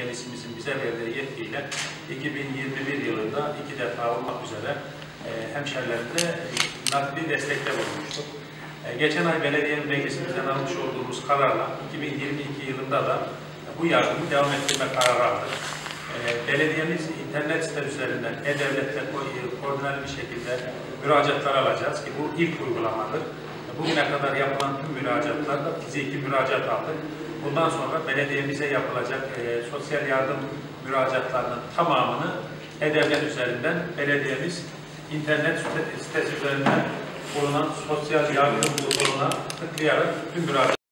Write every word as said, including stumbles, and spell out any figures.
meclisimizin bize verdiği yetkiyle iki bin yirmi bir yılında iki defa olmak üzere e, hemşerilerimize nakdi destekler olmuştuk. E, geçen ay belediye meclisimizden almış olduğumuz kararla iki bin yirmi iki yılında da bu yardımı devam ettirme kararı aldık. E, belediyemiz internet site üzerinden E-Devlet'te ko koordineli bir şekilde müracaatlar alacağız ki bu ilk uygulamadır. Bugüne kadar yapılan tüm müracaatlarda fiziki müracaat aldık. Bundan sonra belediyemize yapılacak e, sosyal yardım müracaatlarının tamamını E-Devlet üzerinden belediyemiz internet sitesi üzerinden bulunan sosyal yardım butonuna tıklayarak tüm müracaat